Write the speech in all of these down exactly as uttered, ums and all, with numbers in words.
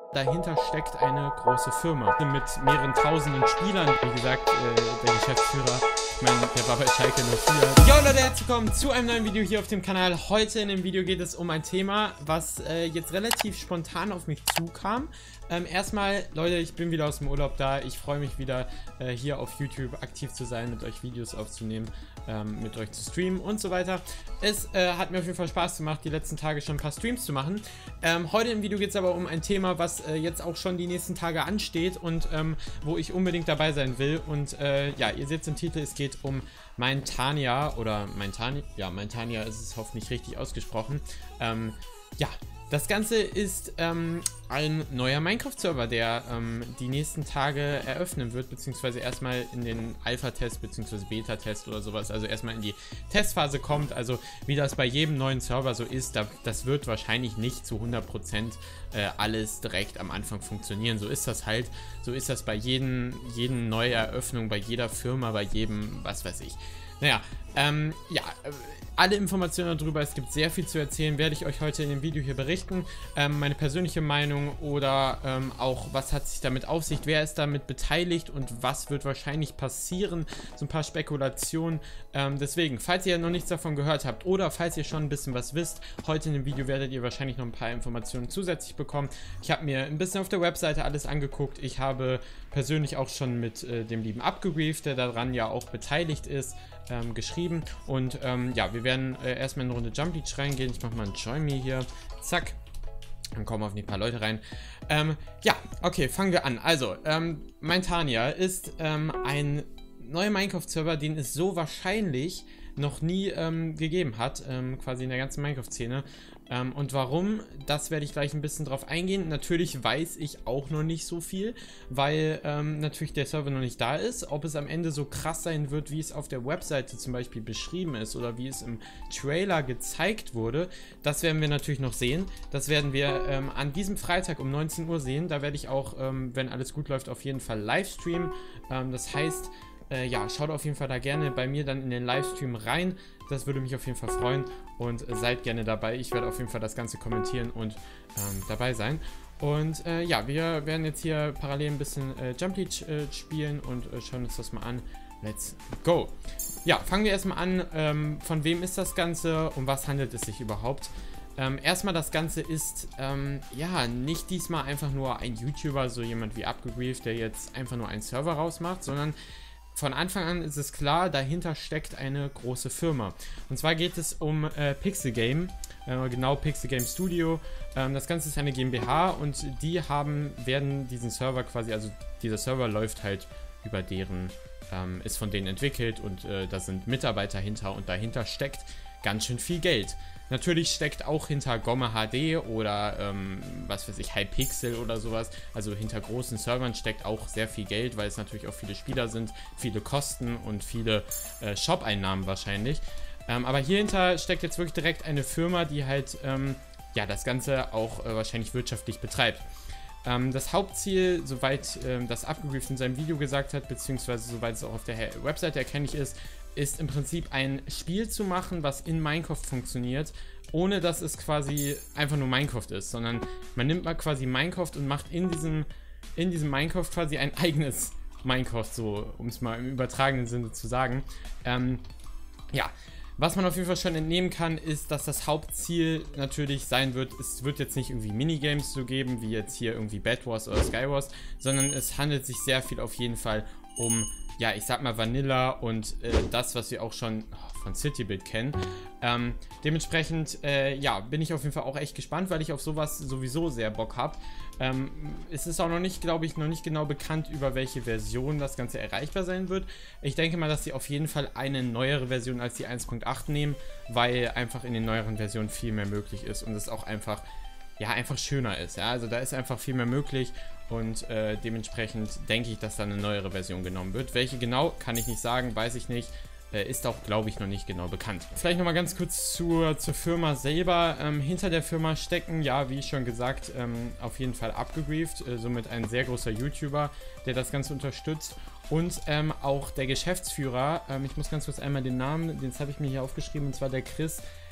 Dahinter steckt eine große Firma mit mehreren tausenden Spielern. Wie gesagt, äh, der Geschäftsführer, ich meine, der war bei Schalke null vier. Jo Leute, herzlich willkommen zu einem neuen Video hier auf dem Kanal. Heute in dem Video geht es um ein Thema, was äh, jetzt relativ spontan auf mich zukam. Ähm, erstmal, Leute, ich bin wieder aus dem Urlaub da. Ich freue mich wieder, äh, hier auf YouTube aktiv zu sein, mit euch Videos aufzunehmen, ähm, mit euch zu streamen und so weiter. Es äh, hat mir auf jeden Fall Spaß gemacht, die letzten Tage schon ein paar Streams zu machen. Ähm, heute im Video geht es aber um ein Thema, was äh, jetzt auch schon die nächsten Tage ansteht und ähm, wo ich unbedingt dabei sein will. Und äh, ja, ihr seht es im Titel, es geht um Maintania oder Maintania, ja, Maintania ist es hoffentlich richtig ausgesprochen. Ähm, ja. Das Ganze ist ähm, ein neuer Minecraft-Server, der ähm, die nächsten Tage eröffnen wird, beziehungsweise erstmal in den Alpha-Test, beziehungsweise Beta-Test oder sowas, also erstmal in die Testphase kommt. Also wie das bei jedem neuen Server so ist, da, das wird wahrscheinlich nicht zu hundert Prozent äh, alles direkt am Anfang funktionieren. So ist das halt, so ist das bei jedem, jeden Neueröffnung, bei jeder Firma, bei jedem, was weiß ich. Naja, ähm, ja, alle Informationen darüber, es gibt sehr viel zu erzählen, werde ich euch heute in dem Video hier berichten. Ähm, meine persönliche Meinung oder ähm, auch, was hat sich damit auf sich, wer ist damit beteiligt und was wird wahrscheinlich passieren, so ein paar Spekulationen. Ähm, deswegen, falls ihr noch nichts davon gehört habt oder falls ihr schon ein bisschen was wisst, heute in dem Video werdet ihr wahrscheinlich noch ein paar Informationen zusätzlich bekommen. Ich habe mir ein bisschen auf der Webseite alles angeguckt. Ich habe persönlich auch schon mit äh, dem lieben Abgebrieft, der daran ja auch beteiligt ist, ähm, geschrieben. Und ähm, ja, wir werden äh, erstmal in eine Runde Jump Leech reingehen. Ich mache mal ein Join Me hier. Zack. Dann kommen auf ein paar Leute rein. Ähm, ja, okay, fangen wir an. Also, ähm, Maintania ist ähm, ein neuer Minecraft-Server, den es so wahrscheinlich noch nie ähm, gegeben hat, ähm, quasi in der ganzen Minecraft-Szene. Ähm, und warum, das werde ich gleich ein bisschen drauf eingehen. Natürlich weiß ich auch noch nicht so viel, weil ähm, natürlich der Server noch nicht da ist. Ob es am Ende so krass sein wird, wie es auf der Webseite zum Beispiel beschrieben ist oder wie es im Trailer gezeigt wurde, das werden wir natürlich noch sehen. Das werden wir ähm, an diesem Freitag um neunzehn Uhr sehen. Da werde ich auch, ähm, wenn alles gut läuft, auf jeden Fall Livestreamen. Ähm, das heißt, Äh, ja, schaut auf jeden Fall da gerne bei mir dann in den Livestream rein. Das würde mich auf jeden Fall freuen und äh, seid gerne dabei. Ich werde auf jeden Fall das Ganze kommentieren und ähm, dabei sein. Und äh, ja, wir werden jetzt hier parallel ein bisschen äh, Jump Leech äh, spielen und äh, schauen uns das mal an. Let's go! Ja, fangen wir erstmal an. Ähm, von wem ist das Ganze? Um was handelt es sich überhaupt? Ähm, erstmal, das Ganze ist, ähm, ja, nicht diesmal einfach nur ein YouTuber, so jemand wie Abgebrieft, der jetzt einfach nur einen Server rausmacht, sondern von Anfang an ist es klar, dahinter steckt eine große Firma. Und zwar geht es um äh, Pixel Game, äh, genau Pixel Game Studio. Ähm, das Ganze ist eine GmbH und die haben, werden diesen Server quasi, also dieser Server läuft halt über deren, ähm, ist von denen entwickelt und äh, da sind Mitarbeiter hinter und dahinter steckt ganz schön viel Geld. Natürlich steckt auch hinter Gomme H D oder ähm, was weiß ich, Hypixel oder sowas, also hinter großen Servern steckt auch sehr viel Geld, weil es natürlich auch viele Spieler sind, viele Kosten und viele äh, Shop-Einnahmen wahrscheinlich. Ähm, aber hierhinter steckt jetzt wirklich direkt eine Firma, die halt ähm, ja, das Ganze auch äh, wahrscheinlich wirtschaftlich betreibt. Ähm, das Hauptziel, soweit ähm, das Abgebrieft in seinem Video gesagt hat, beziehungsweise soweit es auch auf der Webseite erkennlich ist, ist im Prinzip ein Spiel zu machen, was in Minecraft funktioniert, ohne dass es quasi einfach nur Minecraft ist, sondern man nimmt mal quasi Minecraft und macht in diesem, in diesem Minecraft quasi ein eigenes Minecraft, so um es mal im übertragenen Sinne zu sagen. Ähm, ja, was man auf jeden Fall schon entnehmen kann, ist, dass das Hauptziel natürlich sein wird, es wird jetzt nicht irgendwie Minigames so geben, wie jetzt hier irgendwie Bed Wars oder Skywars, sondern es handelt sich sehr viel auf jeden Fall um, ja, ich sag mal Vanilla und äh, das, was wir auch schon von Citybuild kennen. Ähm, dementsprechend, äh, ja, bin ich auf jeden Fall auch echt gespannt, weil ich auf sowas sowieso sehr Bock habe. Ähm, es ist auch noch nicht, glaube ich, noch nicht genau bekannt, über welche Version das Ganze erreichbar sein wird. Ich denke mal, dass sie auf jeden Fall eine neuere Version als die eins Punkt acht nehmen, weil einfach in den neueren Versionen viel mehr möglich ist und es auch einfach, ja, einfach schöner ist. Ja? Also da ist einfach viel mehr möglich. Und äh, dementsprechend denke ich, dass da eine neuere Version genommen wird. Welche genau, kann ich nicht sagen, weiß ich nicht. Äh, ist auch, glaube ich, noch nicht genau bekannt. Vielleicht nochmal ganz kurz zur, zur Firma selber. Ähm, hinter der Firma stecken, ja, wie schon gesagt, ähm, auf jeden Fall Abgebrieft. Äh, somit ein sehr großer YouTuber, der das Ganze unterstützt. Und ähm, auch der Geschäftsführer, ähm, ich muss ganz kurz einmal den Namen, den habe ich mir hier aufgeschrieben, und zwar der Chris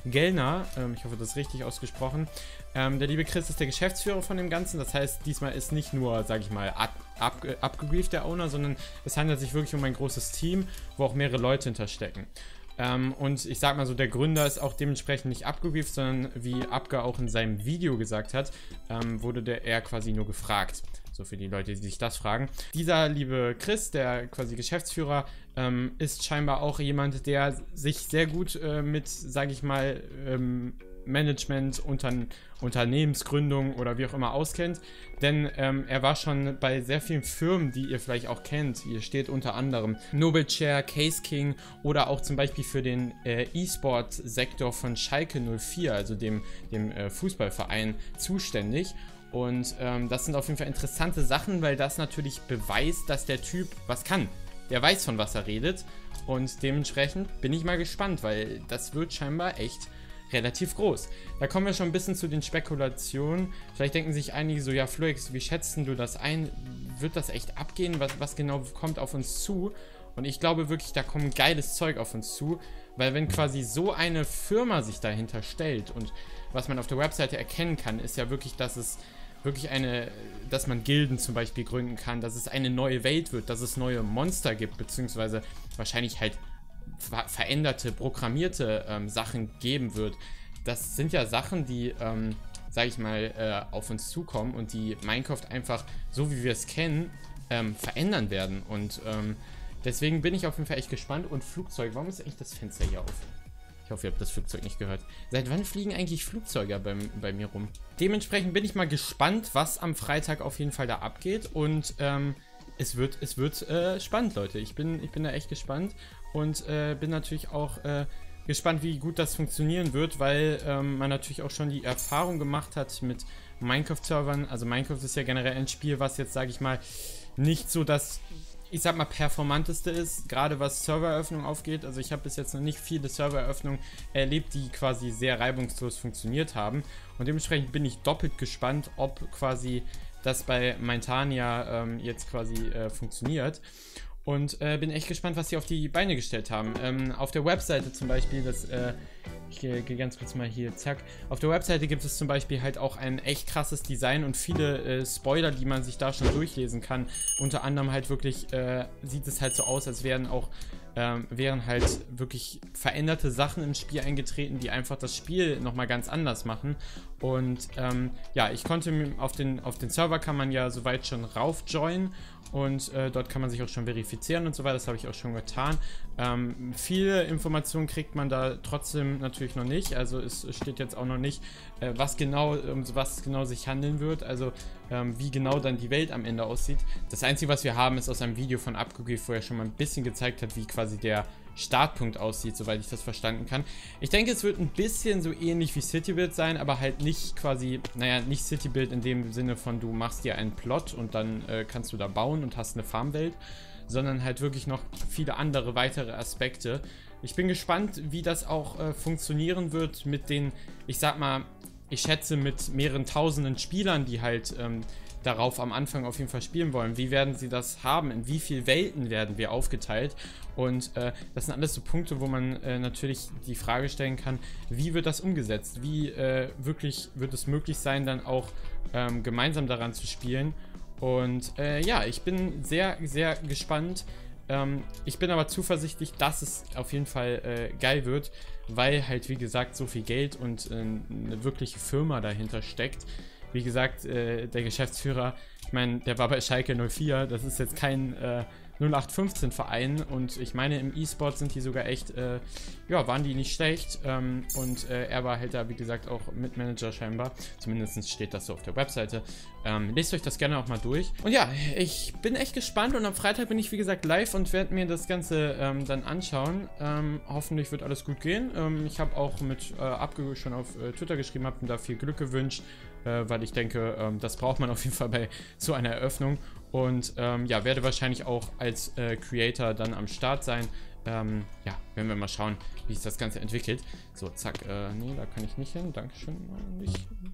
Gellner, ähm, ich hoffe, das ist richtig ausgesprochen. Ähm, der liebe Chris ist der Geschäftsführer von dem Ganzen, das heißt, diesmal ist nicht nur, sage ich mal, ab, ab, abgebrieft der Owner, sondern es handelt sich wirklich um ein großes Team, wo auch mehrere Leute hinterstecken. Ähm, und ich sag mal so, der Gründer ist auch dementsprechend nicht abgebrieft, sondern wie Abga auch in seinem Video gesagt hat, ähm, wurde der er quasi nur gefragt. So für die Leute, die sich das fragen. Dieser liebe Chris, der quasi Geschäftsführer, ähm, ist scheinbar auch jemand, der sich sehr gut äh, mit, sage ich mal, ähm, Management, Unterne Unternehmensgründung oder wie auch immer auskennt. Denn ähm, er war schon bei sehr vielen Firmen, die ihr vielleicht auch kennt. Hier steht unter anderem Nobelchair, Case King oder auch zum Beispiel für den äh, E-Sport-Sektor von Schalke null vier, also dem, dem äh, Fußballverein, zuständig. Und ähm, das sind auf jeden Fall interessante Sachen, weil das natürlich beweist, dass der Typ was kann. Der weiß, von was er redet. Und dementsprechend bin ich mal gespannt, weil das wird scheinbar echt relativ groß. Da kommen wir schon ein bisschen zu den Spekulationen. Vielleicht denken sich einige so, ja Fluix, wie schätzen du das ein? Wird das echt abgehen? Was, was genau kommt auf uns zu? Und ich glaube wirklich, da kommt geiles Zeug auf uns zu, weil wenn quasi so eine Firma sich dahinter stellt und was man auf der Webseite erkennen kann, ist ja wirklich, dass es wirklich eine, dass man Gilden zum Beispiel gründen kann, dass es eine neue Welt wird, dass es neue Monster gibt, beziehungsweise wahrscheinlich halt ver veränderte, programmierte ähm, Sachen geben wird. Das sind ja Sachen, die, ähm, sage ich mal, äh, auf uns zukommen und die Minecraft einfach, so wie wir es kennen, ähm, verändern werden. Und ähm, deswegen bin ich auf jeden Fall echt gespannt. Und Flugzeug, warum ist eigentlich das Fenster hier auf? Ich hoffe, ihr habt das Flugzeug nicht gehört. Seit wann fliegen eigentlich Flugzeuge bei, bei mir rum? Dementsprechend bin ich mal gespannt, was am Freitag auf jeden Fall da abgeht. Und ähm, es wird, es wird äh, spannend, Leute. Ich bin, ich bin da echt gespannt. Und äh, bin natürlich auch äh, gespannt, wie gut das funktionieren wird, weil ähm, man natürlich auch schon die Erfahrung gemacht hat mit Minecraft-Servern. Also Minecraft ist ja generell ein Spiel, was jetzt, sage ich mal, nicht so das, ich sag mal, performanteste ist, gerade was Servereröffnung aufgeht. Also ich habe bis jetzt noch nicht viele Servereröffnungen erlebt, die quasi sehr reibungslos funktioniert haben. Und dementsprechend bin ich doppelt gespannt, ob quasi das bei Montania ähm, jetzt quasi äh, funktioniert. Und äh, bin echt gespannt, was sie auf die Beine gestellt haben. Ähm, auf der Webseite zum Beispiel, das, äh, ich gehe geh ganz kurz mal hier, zack. Auf der Webseite gibt es zum Beispiel halt auch ein echt krasses Design und viele äh, Spoiler, die man sich da schon durchlesen kann. Unter anderem halt wirklich, äh, sieht es halt so aus, als wären auch, ähm, wären halt wirklich veränderte Sachen im Spiel eingetreten, die einfach das Spiel nochmal ganz anders machen. Und ähm, ja, ich konnte auf den, auf den Server kann man ja soweit schon rauf joinen. Und äh, dort kann man sich auch schon verifizieren und so weiter, das habe ich auch schon getan. Ähm, viele Informationen kriegt man da trotzdem natürlich noch nicht, also es steht jetzt auch noch nicht, äh, was genau, um was genau sich handeln wird, also ähm, wie genau dann die Welt am Ende aussieht. Das Einzige, was wir haben, ist aus einem Video von Abgebrieft, wo er schon mal ein bisschen gezeigt hat, wie quasi der Startpunkt aussieht, soweit ich das verstanden kann. Ich denke, es wird ein bisschen so ähnlich wie Citybuild sein, aber halt nicht quasi, naja, nicht Citybuild in dem Sinne von, du machst dir einen Plot und dann äh, kannst du da bauen und hast eine Farmwelt, sondern halt wirklich noch viele andere weitere Aspekte. Ich bin gespannt, wie das auch äh, funktionieren wird mit den, ich sag mal, ich schätze mit mehreren tausenden Spielern, die halt ähm, darauf am Anfang auf jeden Fall spielen wollen. Wie werden sie das haben? In wie viele Welten werden wir aufgeteilt? Und äh, das sind alles so Punkte, wo man äh, natürlich die Frage stellen kann, wie wird das umgesetzt? Wie äh, wirklich wird es möglich sein, dann auch ähm, gemeinsam daran zu spielen? Und äh, ja, ich bin sehr, sehr gespannt. Ähm, ich bin aber zuversichtlich, dass es auf jeden Fall äh, geil wird, weil halt, wie gesagt, so viel Geld und äh, eine wirkliche Firma dahinter steckt. Wie gesagt, äh, der Geschäftsführer, ich meine, der war bei Schalke null vier, das ist jetzt kein äh, null acht fünfzehn Verein und ich meine, im E-Sport sind die sogar echt, äh, ja, waren die nicht schlecht ähm, und äh, er war halt da, wie gesagt, auch Mitmanager scheinbar, zumindest steht das so auf der Webseite. Ähm, lest euch das gerne auch mal durch. Und ja, ich bin echt gespannt und am Freitag bin ich, wie gesagt, live und werde mir das Ganze ähm, dann anschauen. Ähm, hoffentlich wird alles gut gehen. Ähm, ich habe auch mit äh, Abge schon auf äh, Twitter geschrieben, habe ihm da viel Glück gewünscht, äh, weil ich denke, ähm, das braucht man auf jeden Fall bei so einer Eröffnung. Und ähm, ja, werde wahrscheinlich auch als äh, Creator dann am Start sein. Ähm, ja, werden wir mal schauen, wie sich das Ganze entwickelt. So, zack, äh, nee, da kann ich nicht hin. Dankeschön. Nicht.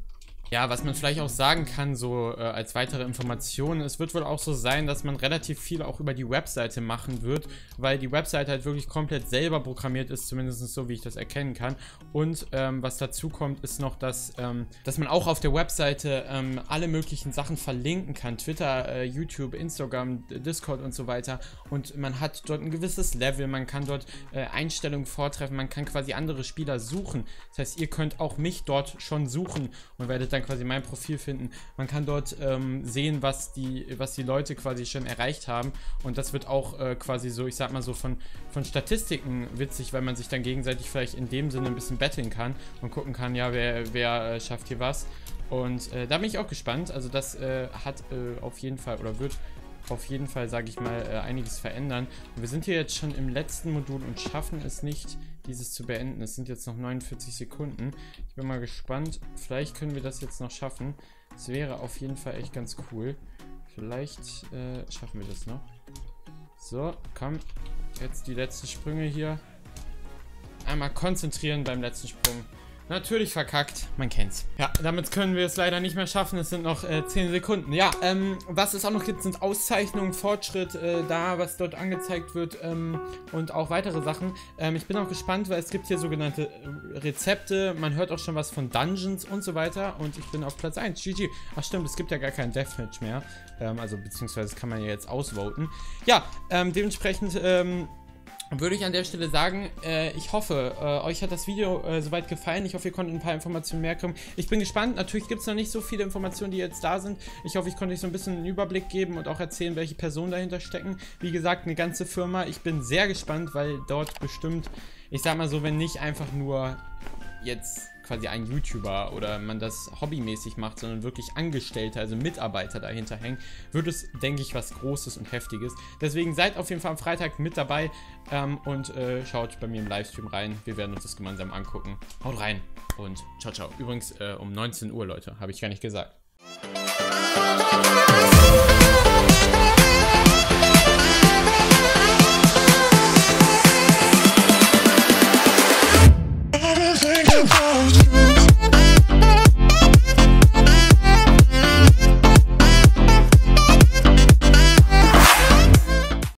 Ja, was man vielleicht auch sagen kann, so äh, als weitere Information, es wird wohl auch so sein, dass man relativ viel auch über die Webseite machen wird, weil die Webseite halt wirklich komplett selber programmiert ist, zumindest so, wie ich das erkennen kann. Und ähm, was dazu kommt, ist noch, dass, ähm, dass man auch auf der Webseite ähm, alle möglichen Sachen verlinken kann, Twitter, äh, YouTube, Instagram, Discord und so weiter. Und man hat dort ein gewisses Level, man kann dort äh, Einstellungen vortreffen, man kann quasi andere Spieler suchen. Das heißt, ihr könnt auch mich dort schon suchen und werdet dann quasi mein Profil finden. Man kann dort ähm, sehen, was die, was die Leute quasi schon erreicht haben, und das wird auch äh, quasi so, ich sag mal so von, von Statistiken witzig, weil man sich dann gegenseitig vielleicht in dem Sinne ein bisschen betteln kann und gucken kann, ja, wer, wer äh, schafft hier was. Und äh, da bin ich auch gespannt. Also das äh, hat äh, auf jeden Fall oder wird auf jeden Fall, sage ich mal, äh, einiges verändern. Und wir sind hier jetzt schon im letzten Modul und schaffen es nicht, dieses zu beenden. Es sind jetzt noch neunundvierzig Sekunden. Ich bin mal gespannt. Vielleicht können wir das jetzt noch schaffen. Das wäre auf jeden Fall echt ganz cool. Vielleicht äh, schaffen wir das noch. So, komm. Jetzt die letzten Sprünge hier. Einmal konzentrieren beim letzten Sprung. Natürlich verkackt, man kennt's. Ja, damit können wir es leider nicht mehr schaffen. Es sind noch äh, zehn Sekunden. Ja, ähm, was es auch noch gibt, sind Auszeichnungen, Fortschritt, äh, da, was dort angezeigt wird, ähm, und auch weitere Sachen. Ähm, ich bin auch gespannt, weil es gibt hier sogenannte äh, Rezepte. Man hört auch schon was von Dungeons und so weiter. Und ich bin auf Platz eins. G G. Ach stimmt, es gibt ja gar kein Deathmatch mehr. Ähm, also, beziehungsweise kann man ja jetzt ausvoten. Ja, ähm, dementsprechend, ähm, würde ich an der Stelle sagen, äh, ich hoffe, äh, euch hat das Video äh, soweit gefallen. Ich hoffe, ihr konntet ein paar Informationen mehr kommen. Ich bin gespannt. Natürlich gibt es noch nicht so viele Informationen, die jetzt da sind. Ich hoffe, ich konnte euch so ein bisschen einen Überblick geben und auch erzählen, welche Personen dahinter stecken. Wie gesagt, eine ganze Firma. Ich bin sehr gespannt, weil dort bestimmt, ich sag mal so, wenn nicht einfach nur jetzt quasi ein YouTuber oder man das hobbymäßig macht, sondern wirklich Angestellte, also Mitarbeiter dahinter hängen, wird es, denke ich, was Großes und Heftiges. Deswegen seid auf jeden Fall am Freitag mit dabei ähm, und äh, schaut bei mir im Livestream rein. Wir werden uns das gemeinsam angucken. Haut rein und ciao, ciao. Übrigens äh, um neunzehn Uhr, Leute, habe ich gar nicht gesagt. Think about